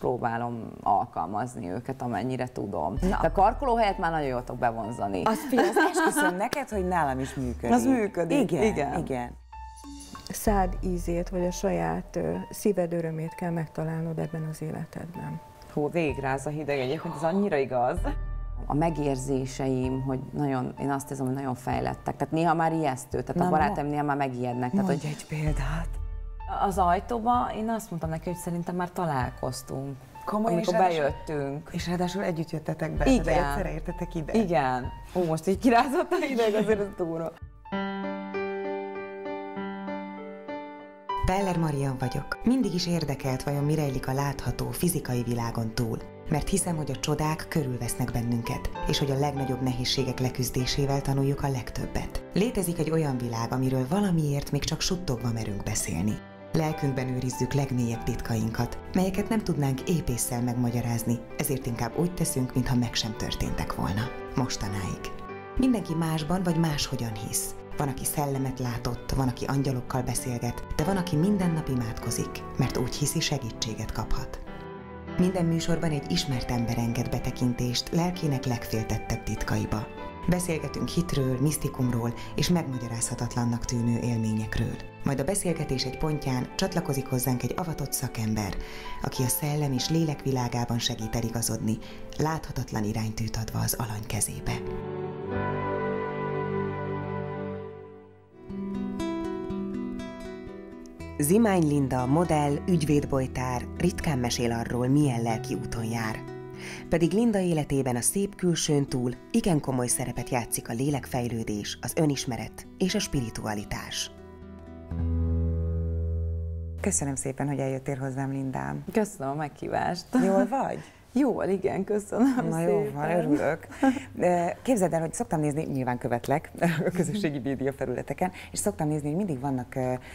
próbálom alkalmazni őket, amennyire tudom. De a karkoló helyett már nagyon jól tudok bevonzani. Azt esküszöm neked, hogy nálam is működik. Az működik. Igen. Szád ízét, vagy a saját szíved örömét kell megtalálnod ebben az életedben. Hú, végráz a hideg egyébként, ez annyira igaz. A megérzéseim, hogy én azt érzem, hogy nagyon fejlettek. Tehát néha már ijesztő, tehát a barátaim néha már megijednek. Mondj egy példát. Az ajtóba én azt mondtam neki, hogy szerintem már találkoztunk. Komolyan, amikor bejöttünk. És ráadásul együtt jöttetek be, igen. tehát egyszerre értetek ide. Igen. Ó, most így kirázott a hideg, azért ez túra. Peller Marian vagyok. Mindig is érdekelt, vajon mi rejlik a látható, fizikai világon túl. Mert hiszem, hogy a csodák körülvesznek bennünket, és hogy a legnagyobb nehézségek leküzdésével tanuljuk a legtöbbet. Létezik egy olyan világ, amiről valamiért még csak suttogva merünk beszélni. Lelkünkben őrizzük legmélyebb titkainkat, melyeket nem tudnánk épésszel megmagyarázni, ezért inkább úgy teszünk, mintha meg sem történtek volna. Mostanáig. Mindenki másban vagy máshogyan hisz. Van, aki szellemet látott, van, aki angyalokkal beszélget, de van, aki minden nap imádkozik, mert úgy hiszi, segítséget kaphat. Minden műsorban egy ismert ember enged betekintést lelkének legféltettebb titkaiba. Beszélgetünk hitről, misztikumról és megmagyarázhatatlannak tűnő élményekről. Majd a beszélgetés egy pontján csatlakozik hozzánk egy avatott szakember, aki a szellem és lélek világában segít eligazodni, láthatatlan iránytűt adva az alany kezébe. Zimány Linda, modell, ügyvédbojtár ritkán mesél arról, milyen lelki úton jár. Pedig Linda életében a szép külsőn túl igen komoly szerepet játszik a lélekfejlődés, az önismeret és a spiritualitás. Köszönöm szépen, hogy eljöttél hozzám, Lindám. Köszönöm a meghívást. Jól vagy? Jól, igen, köszönöm Na szépen. jó, van, örülök. Képzeld el, hogy szoktam nézni, nyilván követlek a közösségi média felületeken, és szoktam nézni, hogy mindig vannak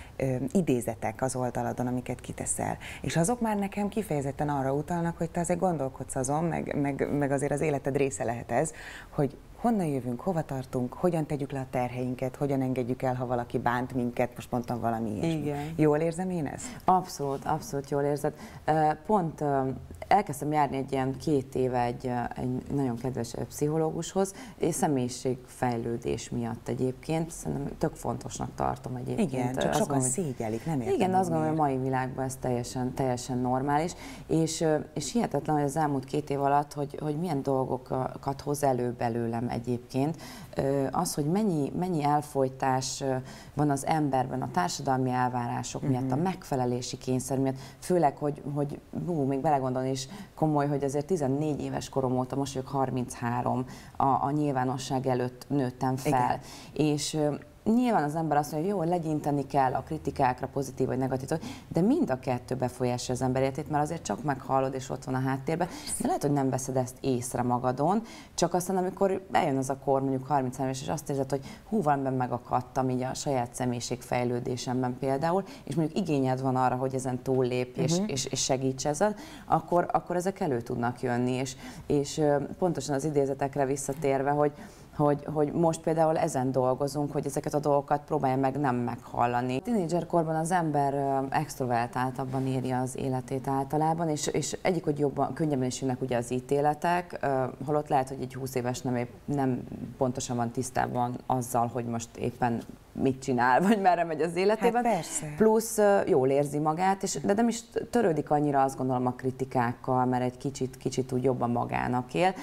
idézetek az oldaladon, amiket kiteszel. És azok már nekem kifejezetten arra utalnak, hogy te azért gondolkodsz azon, meg azért az életed része lehet ez, hogy honnan jövünk, hova tartunk, hogyan tegyük le a terheinket, hogyan engedjük el, ha valaki bánt minket, most mondtam valami ilyesmi. Igen. Jól érzem én ezt? Abszolút, abszolút jól érzed. Pont elkezdtem járni egy ilyen 2 éve egy nagyon kedves pszichológushoz, és személyiségfejlődés miatt egyébként. Szerintem tök fontosnak tartom egyébként. Igen, csak sokan szégyelik, nem értem. Igen, azt gondolom, hogy a mai világban ez teljesen normális, és hihetetlen, hogy az elmúlt 2 év alatt, hogy milyen dolgokat hoz elő belőlem egyébként. Az, hogy mennyi elfojtás van az emberben, a társadalmi elvárások miatt, a megfelelési kényszer miatt, főleg, hogy még belegondolni is komoly, hogy azért 14 éves korom óta, most vagyok 33, a nyilvánosság előtt nőttem fel. Igen. És nyilván az ember azt mondja, hogy jó, legyinteni kell a kritikákra, pozitív vagy negatív, de mind a kettő befolyásolja az ember életét, mert azért csak meghallod, és ott van a háttérben, de lehet, hogy nem veszed ezt észre magadon, csak aztán, amikor eljön az a kor, mondjuk 33 éves, és azt érzed, hogy hú, valamiben megakadtam, így a saját személyiségfejlődésemben például, és mondjuk igényed van arra, hogy ezen túllépj, és segíts ezen, akkor ezek elő tudnak jönni, és pontosan az idézetekre visszatérve, hogy most például ezen dolgozunk, hogy ezeket a dolgokat próbálja meg nem meghallani. Tínédzserkorban az ember extrovertáltabban éri az életét általában, és egyik, hogy könnyebben is jönnek ugye az ítéletek, holott lehet, hogy egy 20 éves nem pontosan van tisztában azzal, hogy most éppen mit csinál, vagy merre megy az életében. Hát persze. Plusz jól érzi magát, de nem is törődik annyira, azt gondolom, a kritikákkal, mert egy kicsit úgy jobban magának él.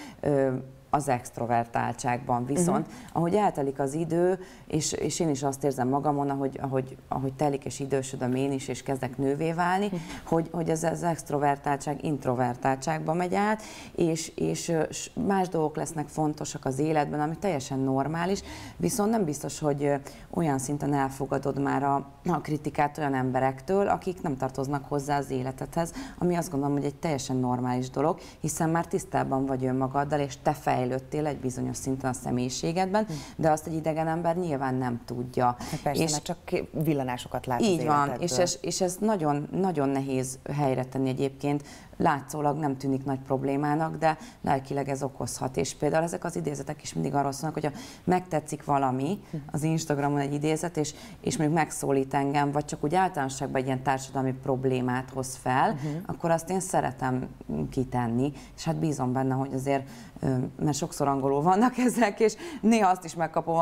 Az extrovertáltságban viszont, ahogy eltelik az idő, és én is azt érzem magamon, ahogy telik és idősödöm én is, és kezdek nővé válni, hogy ez az extrovertáltság introvertáltságba megy át, és más dolgok lesznek fontosak az életben, ami teljesen normális, viszont nem biztos, hogy olyan szinten elfogadod már a kritikát olyan emberektől, akik nem tartoznak hozzá az életedhez, ami azt gondolom, hogy egy teljesen normális dolog, hiszen már tisztában vagy önmagaddal, és te fejlődtél egy bizonyos szinten a személyiségedben, de azt egy idegen ember nyilván nem tudja. Hát persze, mert csak villanásokat lát az így van, életedből. és ez nagyon, nagyon nehéz helyre tenni egyébként. Látszólag nem tűnik nagy problémának, de lelkileg ez okozhat. És például ezek az idézetek is mindig arról szólnak, hogyha megtetszik valami, az Instagramon egy idézet, és mondjuk megszólít engem, vagy csak úgy általánosságban egy ilyen társadalmi problémát hoz fel, akkor azt én szeretem kitenni, és hát bízom benne, hogy azért, mert sokszor angolul vannak ezek, és néha azt is megkapom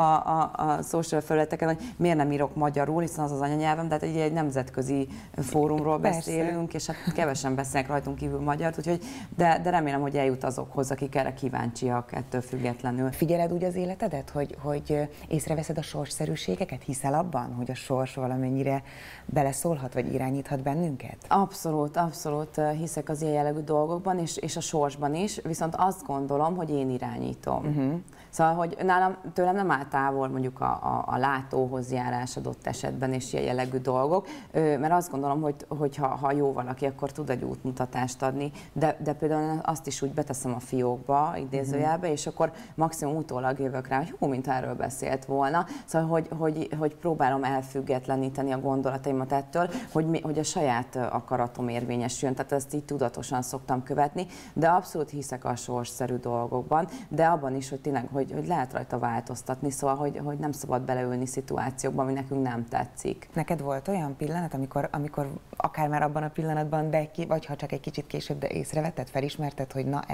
a social felületeken, hogy miért nem írok magyarul, hiszen az az anyanyelvem, de hát egy nemzetközi fórumról beszélünk, és hát kevesen beszélnek rajtunk kívül magyart, úgyhogy, de remélem, hogy eljut azokhoz, akik erre kíváncsiak ettől függetlenül. Figyeled úgy az életedet, hogy észreveszed a sorsszerűségeket? Hiszel abban, hogy a sors valamennyire beleszólhat, vagy irányíthat bennünket? Abszolút, abszolút hiszek az ilyen jellegű dolgokban, és a sorsban is, viszont azt gondolom, hogy én irányítom. Szóval, hogy tőlem nem áll távol mondjuk a látóhoz járás adott esetben, és ilyen jellegű dolgok, mert azt gondolom, hogy ha jó valaki, akkor tud egy útmutatást adni, de például azt is úgy beteszem a fiókba, idézőjelbe, és akkor maximum utólag jövök rá, hogy hú, mint erről beszélt volna. Szóval, hogy próbálom elfüggetleníteni a gondolataimat ettől, hogy a saját akaratom érvényesüljön, tehát ezt így tudatosan szoktam követni, de abszolút hiszek a sorsszerű dolgokban, de abban is, hogy tényleg, hogy lehet rajta változtatni, szóval, hogy nem szabad beleülni szituációkba, ami nekünk nem tetszik. Neked volt olyan pillanat, amikor akár már abban a pillanatban, vagy ha csak egy kicsit később, de észrevetted, felismerted, hogy na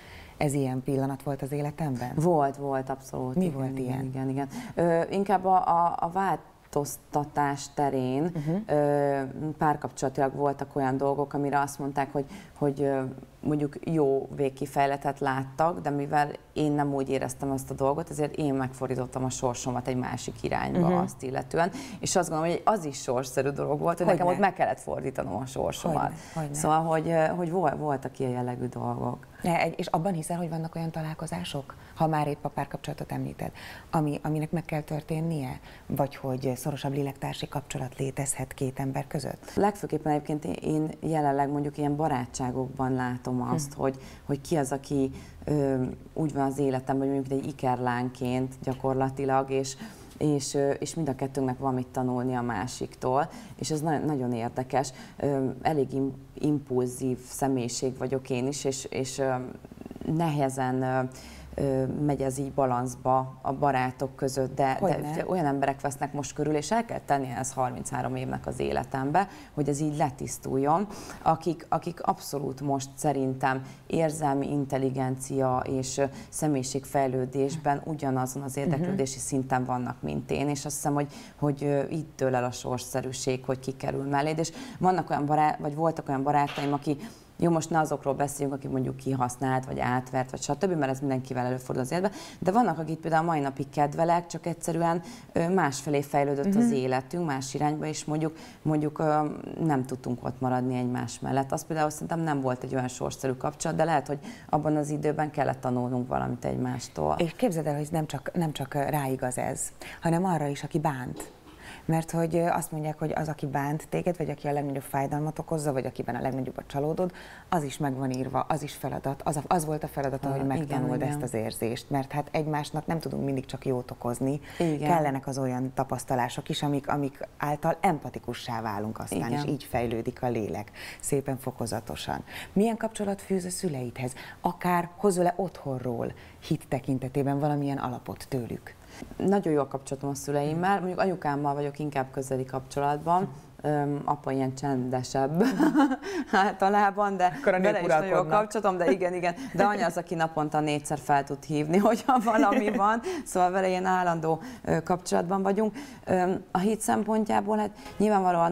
ez ilyen pillanat volt az életemben? Volt, abszolút. Mi volt ilyen? Igen. Inkább a változtatás terén párkapcsolatilag voltak olyan dolgok, amire azt mondták, hogy mondjuk jó végkifejletet láttak, de mivel én nem úgy éreztem azt a dolgot, ezért én megfordítottam a sorsomat egy másik irányba azt illetően, és azt gondolom, hogy az is sorsszerű dolog volt, hogy nekem ott meg kellett fordítanom a sorsomat. Hogyne. Szóval, hogy voltak ilyen jellegű dolgok. És abban hiszel, hogy vannak olyan találkozások, ha már épp a párkapcsolatot említed, aminek meg kell történnie, vagy hogy szorosabb lélektársi kapcsolat létezhet két ember között? Legfőképpen egyébként én jelenleg mondjuk ilyen barátságokban látom azt, hogy ki az, aki úgy van az életemben, hogy mondjuk egy ikerlánként gyakorlatilag, és mind a kettőnknek van mit tanulni a másiktól, és ez nagyon érdekes. Elég impulzív személyiség vagyok én is, és nehezen megy ez így balanszba a barátok között, de olyan emberek vesznek most körül, és el kell tenni ez 33 évnek az életembe, hogy ez így letisztuljon, akik abszolút most szerintem érzelmi intelligencia és személyiségfejlődésben ugyanazon az érdeklődési szinten vannak, mint én, és azt hiszem, hogy itt dől el a sorsszerűség, hogy ki kerül melléd, és voltak olyan barátaim, aki jó, most ne azokról beszéljünk, akik mondjuk kihasznált, vagy átvert, vagy stb., mert ez mindenkivel előfordul az életben, de vannak, akik például mai napig kedvelek, csak egyszerűen másfelé fejlődött az életünk, más irányba, és mondjuk nem tudtunk ott maradni egymás mellett. Az például szerintem nem volt egy olyan sorsszerű kapcsolat, de lehet, hogy abban az időben kellett tanulnunk valamit egymástól. És képzeld el, hogy nem csak ráigaz ez, hanem arra is, aki bánt. Mert hogy azt mondják, hogy az, aki bánt téged, vagy aki a legnagyobb fájdalmat okozza, vagy akiben a legnagyobb a csalódod, az is meg van írva, az is feladat. Az volt a feladata, hogy megtanuld ezt az érzést. Mert hát egymásnak nem tudunk mindig csak jót okozni. Igen. Kellenek az olyan tapasztalások is, amik által empatikussá válunk aztán, és így fejlődik a lélek szépen fokozatosan. Milyen kapcsolat fűz a szüleidhez? Akár hozol-e otthonról hit tekintetében valamilyen alapot tőlük? Nagyon jó a kapcsolatom a szüleimmel, mondjuk anyukámmal vagyok inkább közeli kapcsolatban, apa ilyen csendesebb általában, de vele is nagyon jó kapcsolatom, de igen, de anya az, aki naponta 4-szer fel tud hívni, hogyha valami van, szóval vele ilyen állandó kapcsolatban vagyunk. A hit szempontjából hát nyilvánvalóan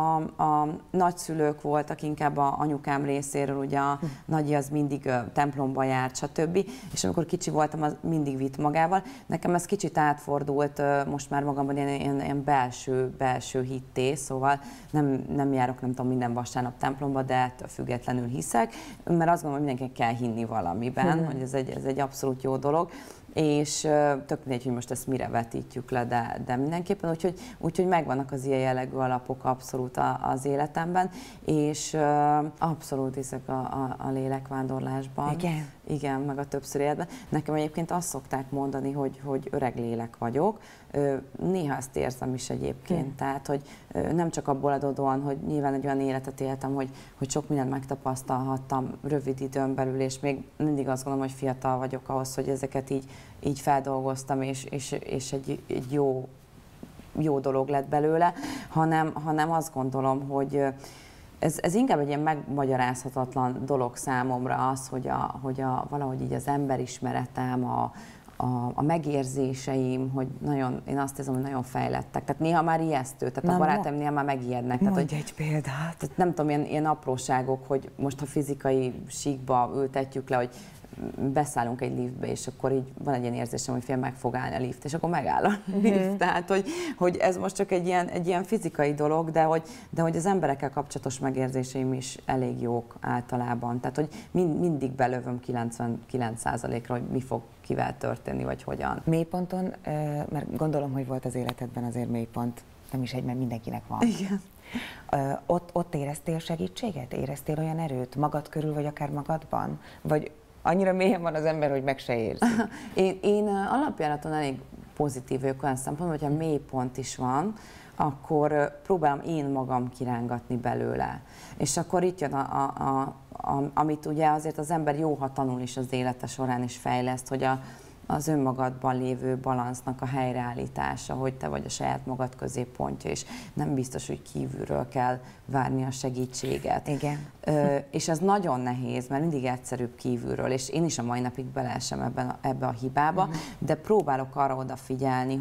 a nagyszülők voltak inkább a anyukám részéről, ugye a nagyi az mindig templomba járt, stb. És amikor kicsi voltam, az mindig vitt magával. Nekem ez kicsit átfordult most már magamban ilyen belső hitté, szóval nem járok, nem tudom, minden vasárnap templomba, de ettől függetlenül hiszek, mert azt gondolom, hogy mindenkinek kell hinni valamiben, hogy ez egy abszolút jó dolog. és tök mindegy, hogy most ezt mire vetítjük le, de mindenképpen, úgyhogy megvannak az ilyen jellegű alapok abszolút az életemben, és abszolút hiszek a lélekvándorlásban. Igen? Igen, meg a többször életben. Nekem egyébként azt szokták mondani, hogy öreg lélek vagyok. Néha ezt érzem is egyébként, tehát, hogy nem csak abból adódóan, hogy nyilván egy olyan életet éltem, hogy sok mindent megtapasztalhattam rövid időn belül, és még mindig azt gondolom, hogy fiatal vagyok ahhoz, hogy ezeket így feldolgoztam, és egy jó dolog lett belőle, hanem azt gondolom, hogy ez inkább egy ilyen megmagyarázhatatlan dolog számomra az, hogy valahogy így az emberismeretem, a megérzéseim, hogy én azt érzem, hogy nagyon fejlettek. Tehát néha már ijesztő, tehát a barátaim néha már megijednek. Mondj egy példát. Tehát nem tudom, ilyen apróságok, hogy most ha fizikai síkba ültetjük le, hogy beszállunk egy liftbe, és akkor így van egy ilyen érzésem, hogy meg fog állni a lift, és akkor megáll a lift. Tehát, hogy ez most csak egy ilyen fizikai dolog, de hogy az emberekkel kapcsolatos megérzéseim is elég jók általában. Tehát, hogy mindig belövöm 99%-ra, hogy mi fog kivel történni, vagy hogyan. Mélyponton, mert gondolom, hogy volt az életedben azért mélypont, nem is egy, mert mindenkinek van. Igen. Ott éreztél segítséget? Éreztél olyan erőt magad körül, vagy akár magadban? Vagy annyira mélyen van az ember, hogy meg se érzi? Én alapjáraton elég pozitív vagyok olyan szempontból, hogyha mélypont is van, akkor próbálom én magam kirángatni belőle. És akkor itt jön amit ugye azért az ember jó, ha tanul is az élete során is fejleszt, hogy az önmagadban lévő balansznak a helyreállítása, hogy te vagy a saját magad középpontja, és nem biztos, hogy kívülről kell várni a segítséget. Igen. És ez nagyon nehéz, mert mindig egyszerűbb kívülről, és én is a mai napig beleesem ebbe a hibába, de próbálok arra odafigyelni,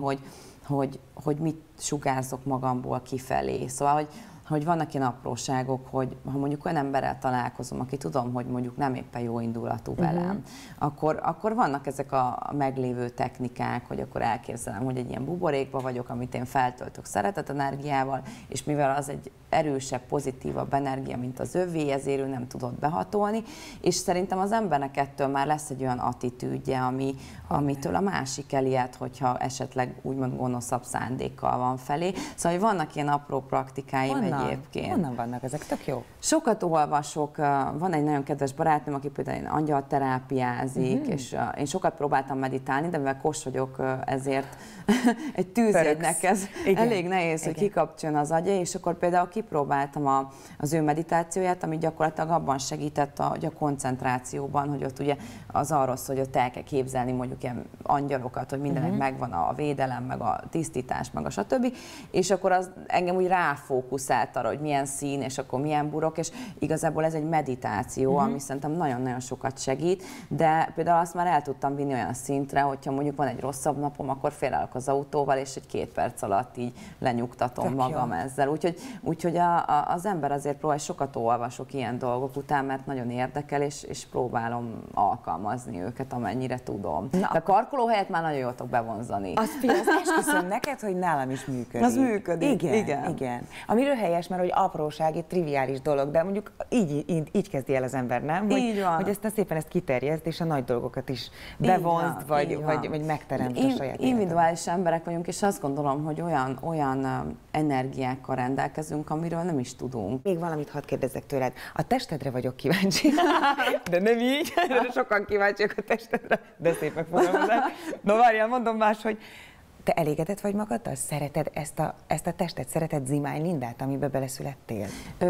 hogy mit sugárzok magamból kifelé. Szóval, hogy vannak ilyen apróságok, hogy ha mondjuk olyan emberrel találkozom, aki tudom, hogy mondjuk nem éppen jó indulatú velem, akkor vannak ezek a meglévő technikák, hogy akkor elképzelem, hogy egy ilyen buborékba vagyok, amit én feltöltök szeretetenergiával, és mivel az egy erősebb, pozitívabb energia, mint az övé, ezért ő nem tudott behatolni, és szerintem az embernek ettől már lesz egy olyan attitűdje, amitől a másik elijed, hogyha esetleg úgymond gonoszabb szándékkal van felé. Szóval vannak ilyen apró praktikáim egyébként. Honnan vannak ezek? Tök jó. Sokat olvasok, van egy nagyon kedves barátnőm, aki például angyalterápiázik, és én sokat próbáltam meditálni, de mivel kos vagyok, ezért egy tűzjegynek ez elég nehéz, hogy kikapcsoljon az agya, és akkor például kipróbáltam az ő meditációját, ami gyakorlatilag abban segített a koncentrációban, hogy ott ugye az arról szól, hogy ott el kell képzelni mondjuk ilyen angyalokat, hogy mindenek megvan a védelem, meg a tisztítás, meg a stb. És akkor az engem úgy ráfókuszált arra, hogy milyen szín, és akkor milyen burok, és igazából ez egy meditáció, ami szerintem nagyon-nagyon sokat segít, de például azt már el tudtam vinni olyan szintre, hogyha mondjuk van egy rosszabb napom, akkor félreállok az autóval, és egy 2 perc alatt így lenyugtatom tök magam jó. Ezzel. Úgyhogy az ember azért próbál, sokat olvasok ilyen dolgok után, mert nagyon érdekel, és próbálom alkalmazni őket, amennyire tudom. De a karkoló helyett már nagyon jól tudok bevonzani. Azt esküszöm neked, hogy nálam is működik. Az működik. Igen. Amiről helyes, mert hogy aprósági, triviális dolog, de mondjuk így kezdi el az ember, nem? Hogy ezt szépen kiterjeszt, és a nagy dolgokat is bevonzd, vagy megteremtsd a saját individuális emberek vagyunk, és azt gondolom, hogy olyan energiákkal rendelkezünk, amiről nem is tudunk. Még valamit hadd kérdezzek tőled. A testedre vagyok kíváncsi. De nem így, sokan kíváncsiak a testedre, de szép megfogalmazás. No várjál, mondom máshogy. Te elégedett vagy magaddal? Szereted ezt a testet? Szereted Zimány Lindát, amiben beleszülettél?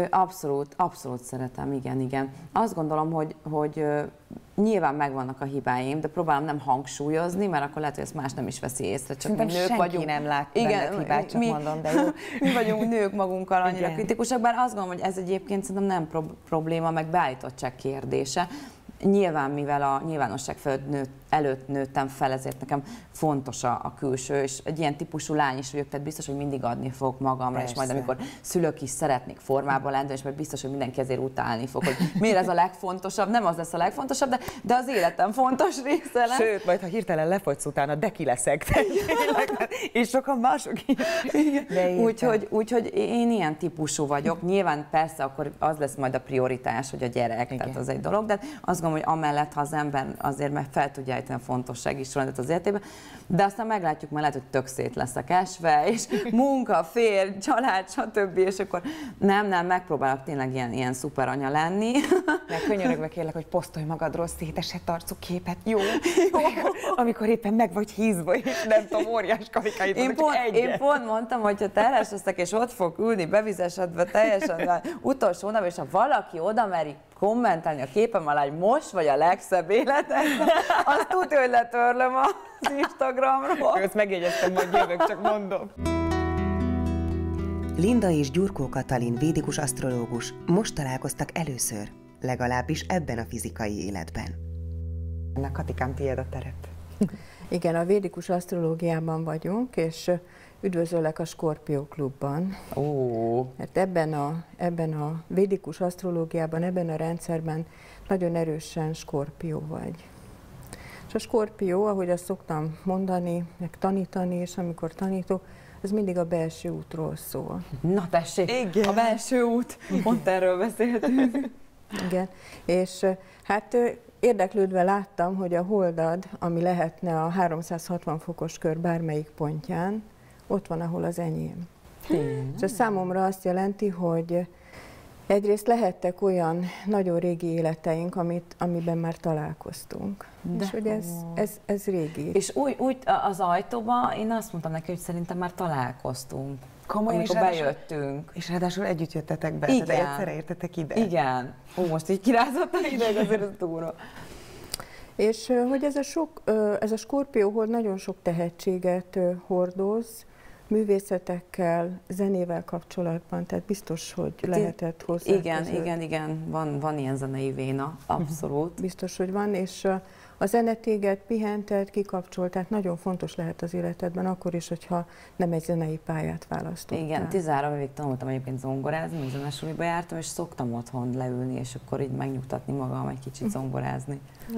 Abszolút szeretem, igen. Azt gondolom, hogy nyilván megvannak a hibáim, de próbálom nem hangsúlyozni, mert akkor lehet, hogy ezt más nem is veszi észre. Csak mi nők vagyunk. Nem lát benned hibát, csak mondom, de jó. Mi vagyunk nők magunkkal annyira kritikusak, bár azt gondolom, hogy ez egyébként szerintem nem probléma, meg beállítottság kérdése. Nyilván, mivel a nyilvánosság előtt nőttem fel, ezért nekem fontos a külső, és egy ilyen típusú lány is vagyok, tehát biztos, hogy mindig adni fogok magamra, persze. És majd amikor szülök is szeretnék formában lenni, és majd biztos, hogy mindenki ezért utálni fog, hogy miért ez a legfontosabb, nem az lesz a legfontosabb, de az életem fontos része lesz. Sőt, majd ha hirtelen lefogysz utána, de ki leszek, és sokan mások is. Úgyhogy én ilyen típusú vagyok. Nyilván persze akkor az lesz majd a prioritás, hogy a gyerek, tehát az egy dolog, de azt gondolom, hogy amellett, ha az ember azért meg fel tudja ejteni a fontossági sorrendet az életében, de aztán meglátjuk, mert lehet, hogy tök szét leszek esve, és munka, férj, család, stb. És akkor nem, megpróbálok tényleg ilyen szuper anya lenni. Mert könyörögve kérlek, hogy posztolj magadról szétesett arcú képet, jó? Amikor éppen meg vagy hízva, és nem tudom, óriás karikáid van, Én pont mondtam, hogy ha terhes leszek, és ott fog ülni, bevizesedve teljesen utolsó nap, és ha valaki oda meri kommentelni a képem alá, hogy most vagy a legszebb életedben, azt tudja, hogy letörlöm az Instagramról. Ezt megjegyeztem, majd jövök, csak mondom. Linda és Gyurkó Katalin védikus asztrológus most találkoztak először, legalábbis ebben a fizikai életben. Katikám, tiéd a terep. Igen, a védikus asztrológiában vagyunk, és üdvözöllek a Skorpió klubban. Mert ebben a védikus asztrológiában, ebben a rendszerben nagyon erősen Skorpió vagy. És a Skorpió, ahogy azt szoktam mondani, meg tanítani, és amikor tanítok, ez mindig a belső útról szól. Na tessék, igen. A belső út, pont erről beszéltünk. Igen, és hát érdeklődve láttam, hogy a holdad, ami lehetne a 360 fokos kör bármelyik pontján, ott van, ahol az enyém. És ez számomra azt jelenti, hogy egyrészt lehettek olyan nagyon régi életeink, amiben már találkoztunk. És hogy ez régi. És úgy az ajtóban én azt mondtam neki, hogy szerintem már találkoztunk. Komolyan, amikor bejöttünk. És ráadásul együtt jöttetek be, igen. tehát egyszerre értetek ide. Igen. Most így kirázott a ideg, azért ez túra. És hogy ez a Skorpió hold nagyon sok tehetséget hordoz, művészetekkel, zenével kapcsolatban, tehát biztos, hogy lehetett hozzá. Igen, van ilyen zenei véna, abszolút. Biztos, hogy van, és a zene téged pihented, kikapcsolt, tehát nagyon fontos lehet az életedben, akkor is, hogyha nem egy zenei pályát választottál. Igen, 13 évig tanultam egyébként zongorázni, zenesuliba jártam, és szoktam otthon leülni, és akkor így megnyugtatni magam, egy kicsit zongorázni.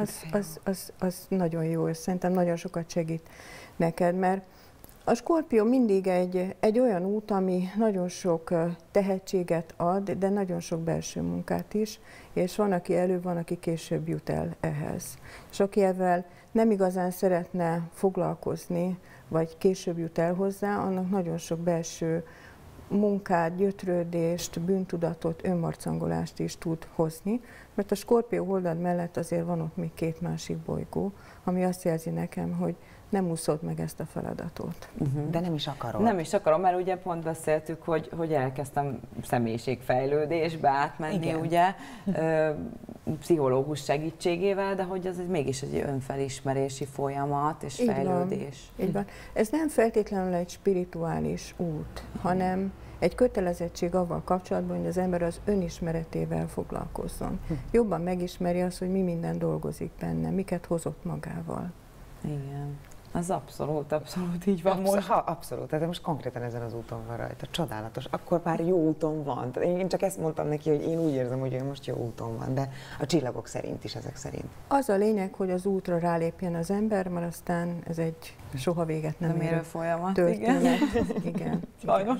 Az nagyon jó, és szerintem nagyon sokat segít neked, mert a Skorpió mindig egy olyan út, ami nagyon sok tehetséget ad, de nagyon sok belső munkát is, és van, aki előbb, van, aki később jut el ehhez. És aki ezzel nem igazán szeretne foglalkozni, vagy később jut el hozzá, annak nagyon sok belső munkát, gyötrődést, bűntudatot, önmarcangolást is tud hozni, mert a Skorpió holdad mellett azért van ott még két másik bolygó, ami azt jelzi nekem, hogy nem úszod meg ezt a feladatot. De nem is akarod. Nem is akarom, mert ugye pont beszéltük, hogy elkezdtem személyiségfejlődésbe átmenni, igen. Ugye, pszichológus segítségével, de hogy ez mégis egy önfelismerési folyamat és így fejlődés. Van, így van. Ez nem feltétlenül egy spirituális út, hanem egy kötelezettség avval kapcsolatban, hogy az ember az önismeretével foglalkozzon. Jobban megismeri azt, hogy mi minden dolgozik benne, miket hozott magával. Igen. Az abszolút így van most. Abszolút, tehát most konkrétan ezen az úton van rajta. Csodálatos. Akkor már jó úton van. Én csak ezt mondtam neki, hogy én úgy érzem, hogy ő most jó úton van, de a csillagok szerint is, ezek szerint. Az a lényeg, hogy az útra rálépjen az ember, mert aztán ez egy soha véget nem érő folyamat. Történet. Igen. Sajnos.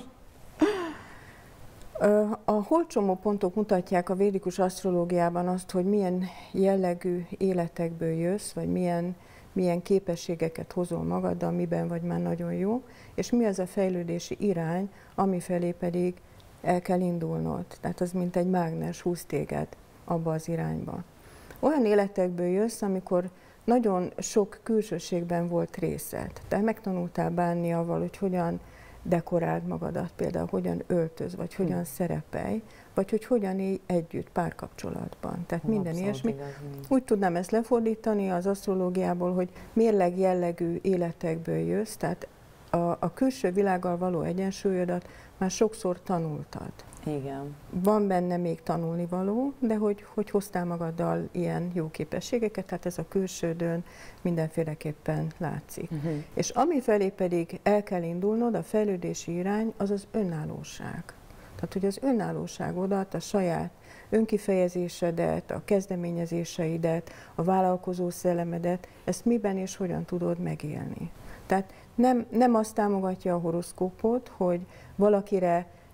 A holdcsomópontok mutatják a védikus asztrológiában azt, hogy milyen jellegű életekből jössz, vagy milyen képességeket hozol magaddal, miben vagy már nagyon jó, és mi az a fejlődési irány, amifelé pedig el kell indulnod. Tehát az mint egy mágnes húz téged abba az irányba. Olyan életekből jössz, amikor nagyon sok külsőségben volt részed. Tehát megtanultál bánni avval, hogy hogyan dekoráld magadat, például hogyan öltöz, vagy hogyan szerepelj, vagy hogy hogyan élj együtt párkapcsolatban. Tehát minden ilyesmi. Úgy tudnám ezt lefordítani az asztrológiából, hogy mérleg jellegű életekből jössz, tehát a külső világgal való egyensúlyodat már sokszor tanultad. Igen. Van benne még tanulnivaló, de hogy hoztál magaddal ilyen jó képességeket, tehát ez a külsődön mindenféleképpen látszik. És amifelé pedig el kell indulnod, a fejlődési irány, az az önállóság. Tehát, hogy az önállóságodat, a saját önkifejezésedet, a kezdeményezéseidet, a vállalkozó szellemedet, ezt miben és hogyan tudod megélni. Tehát nem azt támogatja a horoszkópot, hogy valakire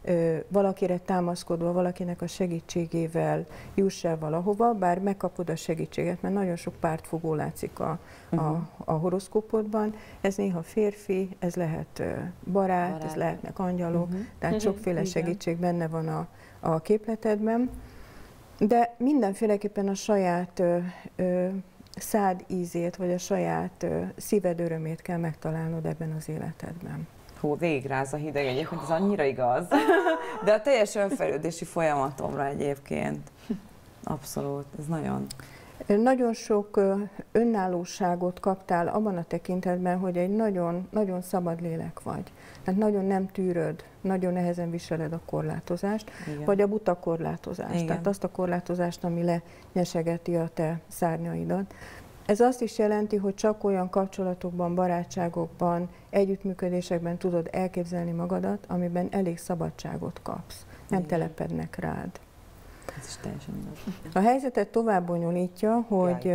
valakire támaszkodva, valakinek a segítségével juss el valahova, bár megkapod a segítséget, mert nagyon sok pártfogó látszik a horoszkópodban. Ez néha férfi, ez lehet barát, ez lehetnek angyalok, tehát sokféle segítség benne van a képletedben. De mindenféleképpen a saját szád ízét, vagy a saját szíved örömét kell megtalálnod ebben az életedben. Hú, végigráz a hideg egyébként, ez annyira igaz. De a teljes önfejlődési folyamatomra egyébként. Abszolút, ez nagyon... Nagyon sok önállóságot kaptál abban a tekintetben, hogy egy nagyon, nagyon szabad lélek vagy. Tehát nagyon nem tűröd, nagyon nehezen viseled a korlátozást, igen. vagy a buta korlátozást. Igen. Tehát azt a korlátozást, ami lenyesegeti a te szárnyaidat. Ez azt is jelenti, hogy csak olyan kapcsolatokban, barátságokban, együttműködésekben tudod elképzelni magadat, amiben elég szabadságot kapsz. Nem telepednek rád. Ez is teljesen igaz. A helyzetet tovább bonyolítja, hogy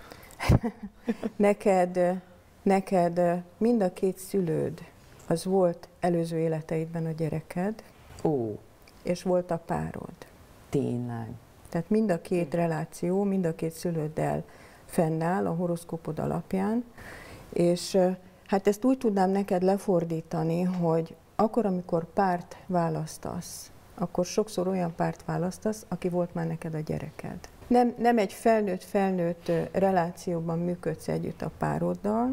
neked mind a két szülőd, az volt előző életeidben a gyereked, és volt a párod. Tényleg. Tehát mind a két reláció, mind a két szülőddel fennáll a horoszkópod alapján, és hát ezt úgy tudnám neked lefordítani, hogy akkor, amikor párt választasz, akkor sokszor olyan párt választasz, aki volt már neked a gyereked. Nem egy felnőtt relációban működsz együtt a pároddal,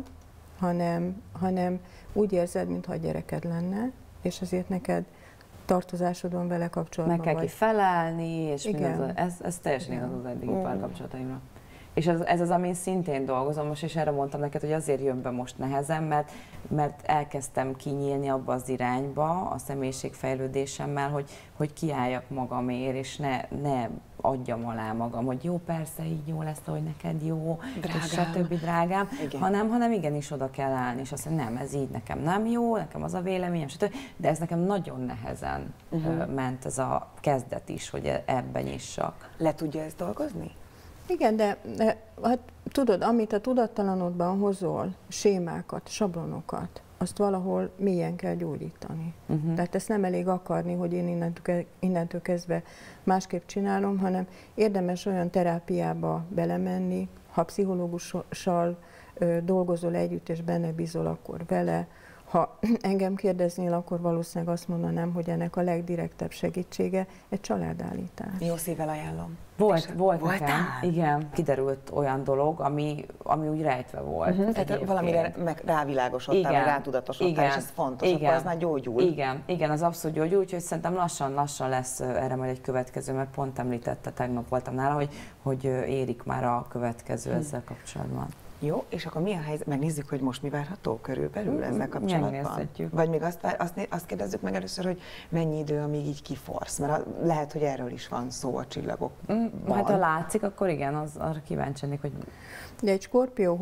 hanem úgy érzed, mintha a gyereked lenne, és azért neked tartozásod van vele kapcsolatban. Meg kell ki felállni, és ez teljesen igaz az eddigi párkapcsolataimra. És ez az, amin szintén dolgozom most, és erre mondtam neked, hogy azért jön be most nehezen, mert elkezdtem kinyílni abba az irányba a személyiségfejlődésemmel, hogy kiálljak magamért, és ne adjam alá magam, hogy jó, persze, így jó lesz, hogy neked jó, drágám. És stb. Drágám, hanem igenis oda kell állni, és azt mondani, nem, ez így nekem nem jó, nekem az a véleményem, stb. De ez nekem nagyon nehezen ment ez a kezdet is, hogy ebben nyissak. Le tudja ezt dolgozni? Igen, de hát tudod, amit a tudattalanodban hozol, sémákat, sablonokat, azt valahol mélyen kell gyógyítani. Tehát ezt nem elég akarni, hogy én innentől kezdve másképp csinálom, hanem érdemes olyan terápiába belemenni, ha pszichológussal dolgozol együtt, és benne bízol, akkor vele. Ha engem kérdeznél, akkor valószínűleg azt mondanám, hogy ennek a legdirektebb segítsége egy családállítás. Jó szívvel ajánlom. Volt nekem, igen. Kiderült olyan dolog, ami úgy rejtve volt. Tehát valamire rávilágosodtál, vagy rátudatosodtál, és ez fontos, akkor az már gyógyul. Igen, az abszolút gyógyul, úgyhogy szerintem lassan lesz erre majd egy következő, mert pont említette, tegnap voltam nála, hogy érik már a következő ezzel kapcsolatban. Jó, és akkor mi a helyzet? Megnézzük, hogy most mi várható körülbelül ezzel kapcsolatban? Megnézhetjük. Vagy még azt kérdezzük meg először, hogy mennyi idő, amíg így kiforsz? Mert lehet, hogy erről is van szó a csillagokban. Hát ha látszik, akkor igen, arra kíváncsi lennék, hogy... De egy Skorpió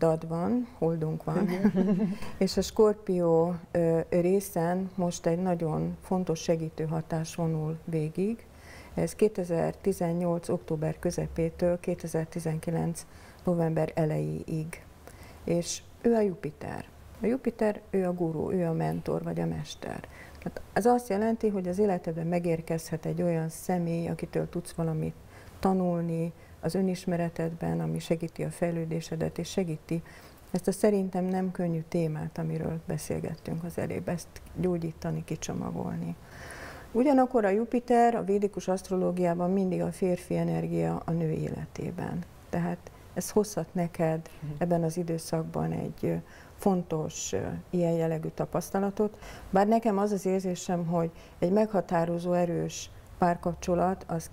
holdunk van, és a Skorpió részen most egy nagyon fontos segítő hatás vonul végig. Ez 2018. október közepétől 2019. november elejéig. És ő a Jupiter. A Jupiter, ő a gurú, ő a mentor, vagy a mester. Tehát ez azt jelenti, hogy az életedben megérkezhet egy olyan személy, akitől tudsz valamit tanulni az önismeretedben, ami segíti a fejlődésedet, és segíti ezt a szerintem nem könnyű témát, amiről beszélgettünk az előbb, ezt gyógyítani, kicsomagolni. Ugyanakkor a Jupiter a védikus asztrológiában mindig a férfi energia a nő életében. Tehát ez hozhat neked ebben az időszakban egy fontos ilyen jellegű tapasztalatot. Bár nekem az az érzésem, hogy egy meghatározó, erős párkapcsolat az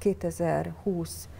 2020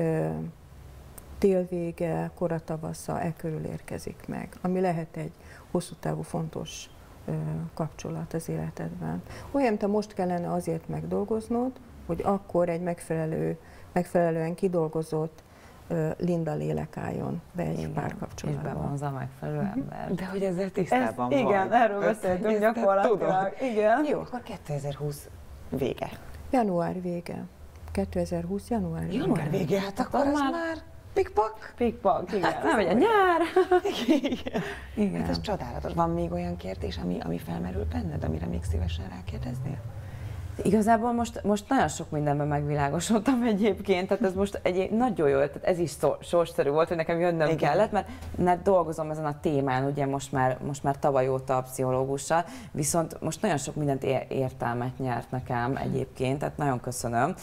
télvége, koratavasza körül érkezik meg, ami lehet egy hosszú távú fontos kapcsolat az életedben. Olyan, mint most kellene azért megdolgoznod, hogy akkor egy megfelelően kidolgozott Linda lélek álljon be egy párkapcsolatba. És be van az a megfelelő ember. De hogy ezzel tisztában vagy. Igen, erről beszéltünk gyakorlatilag. Igen. Jó, akkor 2020 vége. Január vége. 2020 január vége. Január vége, hát akkor az már pikpak. Pikpak, igen. Nem megy a nyár. Igen. Hát ez csodálatos. Van még olyan kérdés, ami felmerül benned, amire még szívesen rákérdeznél? Igazából most nagyon sok mindenben megvilágosodtam egyébként, tehát ez most nagyon jó, tehát ez is sorsszerű volt, hogy nekem jönnöm kellett, mert dolgozom ezen a témán, ugye most már tavaly óta a pszichológussal, viszont most nagyon sok mindent értelmet nyert nekem egyébként, tehát nagyon köszönöm,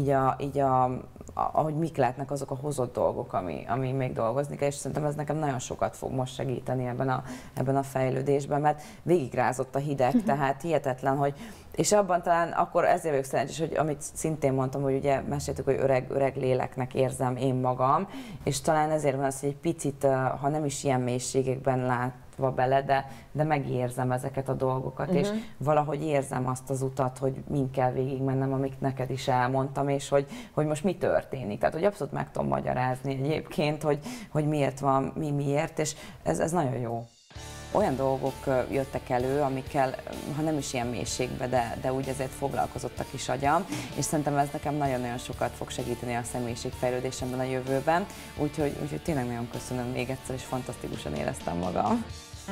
ahogy mik lehetnek azok a hozott dolgok, ami még dolgozni kell, és szerintem ez nekem nagyon sokat fog most segíteni ebben a fejlődésben, mert végigrázott a hideg, tehát hihetetlen, hogy és abban talán akkor ezért vagyok szerencsés, hogy amit szintén mondtam, hogy ugye meséltük, hogy öreg léleknek érzem én magam, és talán ezért van az, hogy egy picit, ha nem is ilyen mélységekben látva bele, de megérzem ezeket a dolgokat, és valahogy érzem azt az utat, hogy min kell végigmennem, amit neked is elmondtam, és hogy most mi történik. Tehát, hogy abszolút meg tudom magyarázni egyébként, hogy miért van, miért, és ez nagyon jó. Olyan dolgok jöttek elő, amikkel, ha nem is ilyen mélységbe, de úgy ezért foglalkozott a kis agyam, és szerintem ez nekem nagyon-nagyon sokat fog segíteni a személyiségfejlődésemben a jövőben, úgyhogy tényleg nagyon köszönöm még egyszer, és fantasztikusan éreztem magam.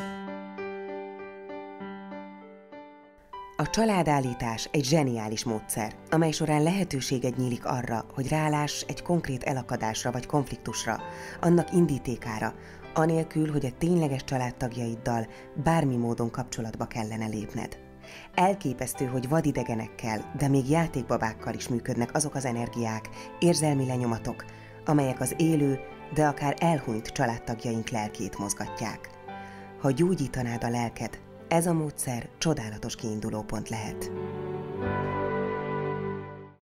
A családállítás egy zseniális módszer, amely során lehetőséged nyílik arra, hogy ráláss egy konkrét elakadásra vagy konfliktusra, annak indítékára, anélkül, hogy a tényleges családtagjaiddal bármi módon kapcsolatba kellene lépned. Elképesztő, hogy vadidegenekkel, de még játékbabákkal is működnek azok az energiák, érzelmi lenyomatok, amelyek az élő, de akár elhunyt családtagjaink lelkét mozgatják. Ha gyógyítanád a lelked, ez a módszer csodálatos kiindulópont lehet.